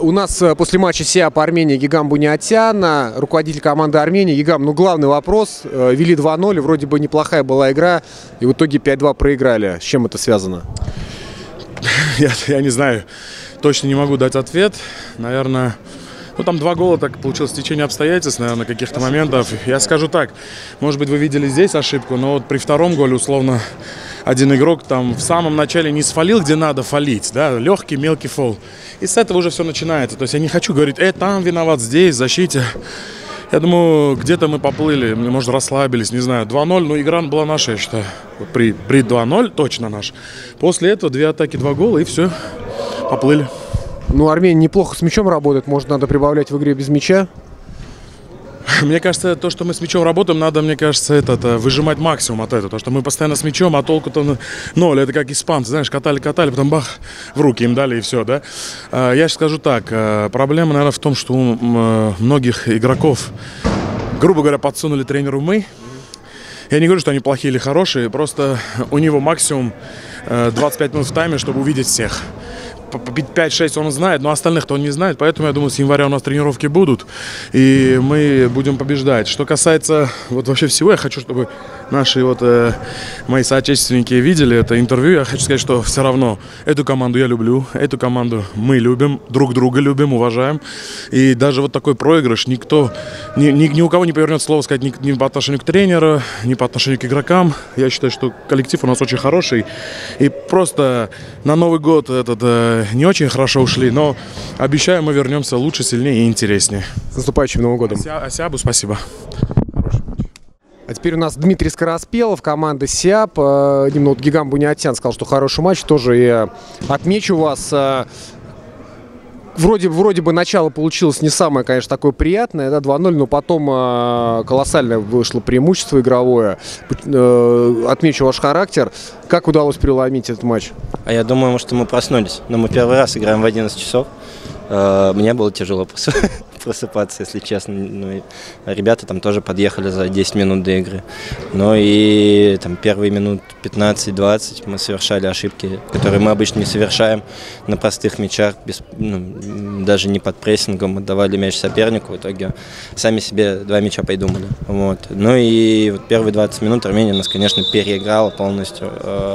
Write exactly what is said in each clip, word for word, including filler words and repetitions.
у нас после матча СИАП Армения Гигам Буниатян, руководитель команды Армении. Гигам, ну главный вопрос. Вели два ноль, вроде бы неплохая была игра, и в итоге пять два проиграли. С чем это связано? Я, я не знаю. Точно не могу дать ответ. Наверное, ну там два гола, так получилось течение обстоятельств, наверное, каких-то моментов. Я скажу так, может быть, вы видели здесь ошибку, но вот при втором голе, условно, один игрок там в самом начале не сфалил, где надо фалить, да, легкий, мелкий фол. И с этого уже все начинается. То есть я не хочу говорить, э, там виноват, здесь, в защите. Я думаю, где-то мы поплыли, может, расслабились, не знаю. два ноль, но игра была наша, я считаю. При, при два ноль точно наша. После этого две атаки, два гола, и все, поплыли. Ну, Армения неплохо с мячом работает, может, надо прибавлять в игре без мяча? Мне кажется, то, что мы с мячом работаем, надо, мне кажется, этот, выжимать максимум от этого. Потому что мы постоянно с мячом, а толку-то ноль. Это как испанцы, знаешь, катали-катали, потом бах, в руки им дали и все, да. Я сейчас скажу так, проблема, наверное, в том, что у многих игроков, грубо говоря, подсунули тренеру мы. Я не говорю, что они плохие или хорошие, просто у него максимум двадцать пять минут в тайме, чтобы увидеть всех. пять-шесть он знает, но остальных-то он не знает, поэтому я думаю, с января у нас тренировки будут, и мы будем побеждать. Что касается вот вообще всего, я хочу, чтобы наши вот э, мои соотечественники видели это интервью. Я хочу сказать, что все равно эту команду я люблю, эту команду мы любим, друг друга любим, уважаем, и даже вот такой проигрыш никто, ни, ни, ни у кого не повернет слово сказать ни, ни по отношению к тренеру, ни по отношению к игрокам. Я считаю, что коллектив у нас очень хороший, и просто на Новый год этот э, не очень хорошо ушли, но обещаю, мы вернемся лучше, сильнее и интереснее. С наступающим Новым годом. Ася, Асябу спасибо. А теперь у нас Дмитрий Скороспелов, команда СИАП. Дим, ну вот Гигам Буниатян сказал, что хороший матч. Тоже я отмечу вас. Вроде, вроде бы начало получилось не самое, конечно, такое приятное, да, два ноль, но потом э, колоссальное вышло преимущество игровое. Э, отмечу ваш характер. Как удалось переломить этот матч? А я думаю, что мы проснулись. Но мы первый раз играем в одиннадцать часов. Э, мне было тяжело просыпаться, если честно. Ну, и ребята там тоже подъехали за десять минут до игры. Но и там первые минут пятнадцать-двадцать мы совершали ошибки, которые мы обычно не совершаем на простых мячах, без, ну, даже не под прессингом. Мы давали мяч сопернику, в итоге сами себе два мяча придумали. Вот. Ну и вот первые двадцать минут Армения нас, конечно, переиграла полностью.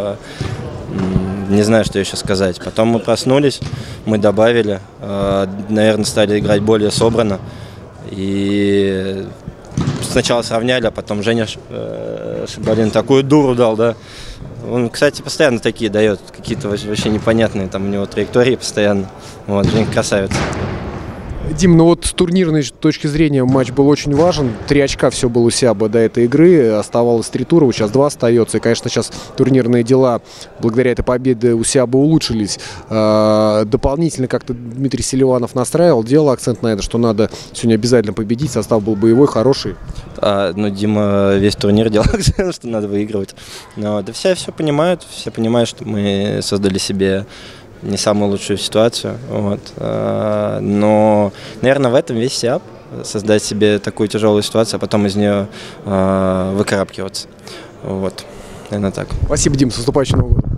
Не знаю, что еще сказать. Потом мы проснулись, мы добавили, наверное, стали играть более собрано. И сначала сравняли, а потом Женя Шабалин такую дуру дал, да. Он, кстати, постоянно такие дает, какие-то вообще непонятные там у него траектории постоянно. Вот, Женя красавец. Дим, ну вот с турнирной точки зрения матч был очень важен. Три очка все было у СИАБа до этой игры. Оставалось три тура, сейчас два остается. И, конечно, сейчас турнирные дела благодаря этой победе у СИАБа улучшились. Дополнительно как-то Дмитрий Селиванов настраивал, делал акцент на это, что надо сегодня обязательно победить. Состав был боевой, хороший. А, ну, Дима весь турнир делал акцент, что надо выигрывать. Но да все все понимают, все понимают, что мы создали себе не самую лучшую ситуацию, вот. Но, наверное, в этом весь СИАП, создать себе такую тяжелую ситуацию, а потом из нее выкарабкиваться. Вот, наверное, так. Спасибо, Дим, с наступающим Новым годом.